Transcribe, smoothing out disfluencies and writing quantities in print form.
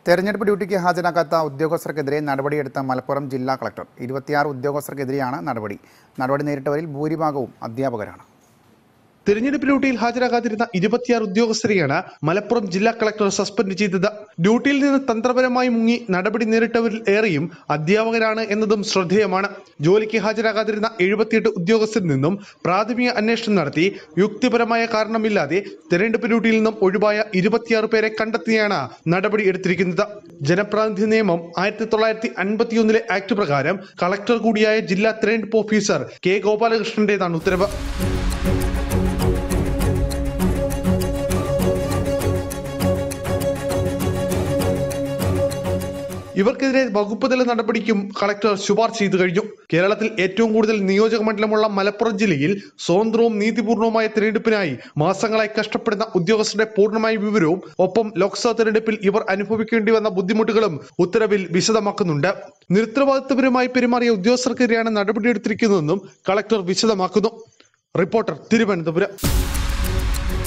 തെരഞ്ഞെടുപ്പ് ഡ്യൂട്ടിക്ക് ഹാജരാകാത്ത ഉദ്യോഗസ്ഥർക്കെതിരെ നടപടിയെടുത്ത മലപ്പുറം ജില്ലാ കളക്ടർ 26 ഉദ്യോഗസ്ഥർക്കെതിരെയാണ് നടപടി നേരിട്ടവരിൽ ഭൂരിഭാഗവും അധ്യാപകരാണ്. തെരഞ്ഞെടുപ്പ് ഡ്യൂട്ടിയിൽ ഹാജരാകാതിരുന്ന 26 ഉദ്യോഗസ്ഥരെയാണ് മലപ്പുറം ജില്ലാ കളക്ടർ സസ്പെൻഡ് ചെയ്തത്. ഡ്യൂട്ടിയിൽ നിന്ന് തന്ത്രപരമായി മുങ്ങി നടപടി നേരിട്ടവരിൽ ഏറെയും അധ്യാപകരാണ് എന്നതും ശ്രദ്ധേയമാണ്. ജോലിക്ക് ഹാജരാകാതിരുന്ന 78 ഉദ്യോഗസ്ഥരിൽ നിന്നും പ്രാഥമിക അന്വേഷണം നടത്തി യുക്തിപരമായ കാരണമില്ലാതെ തെരഞ്ഞെടുപ്പ് ഡ്യൂട്ടിയിൽ നിന്നും ഒഴിവായ 26 പേരെ കണ്ടെത്തിയാണ് നടപടി എടുത്തിരിക്കുന്നത്. ജനപ്രാതിനിധ്യ നിയമം 1951 ആക്ട് പ്രകാരം കളക്ടർ കൂടിയായ ജില്ലാ തെരഞ്ഞെടുപ്പ് ഓഫീസർ കെ ഗോപാലകൃഷ്ണന്റേതാണ് ഉത്തരവ്. ഇവർക്കെതിരെ വകുപ്പ് തല നടപടിക്കും കളക്ടർ ശുപാർശ ചെയ്തു കഴിഞ്ഞു. കേരളത്തിൽ ഏറ്റവും കൂടുതൽ നിയോജക മണ്ഡലമുള്ള മലപ്പുറം ജില്ലയിൽ സ്വതന്ത്രവും നീതിപൂർണവുമായ തെരഞ്ഞെടുപ്പിനായി മാസങ്ങളായി കഷ്ടപ്പെടുന്ന ഉദ്യോഗസ്ഥരുടെ പൂർണ്ണമായ വിവരവും ഒപ്പം ലോക്സഭാ തെരഞ്ഞെടുപ്പിൽ ഇവർ അനുഭവിക്കേണ്ടി വന്ന ബുദ്ധിമുട്ടുകളും ഉത്തരവിൽ വിശദമാക്കുന്നുണ്ട്. നിരുത്തരവാദിത്വപരമായി പെരുമാറിയ ഉദ്യോഗസ്ഥർക്കെതിരെയാണ് നടപടിയെടുത്തിരിക്കുന്നതെന്നും കളക്ടർ വിശദമാക്കുന്നു. റിപ്പോർട്ടർ, തിരുവനന്തപുരം.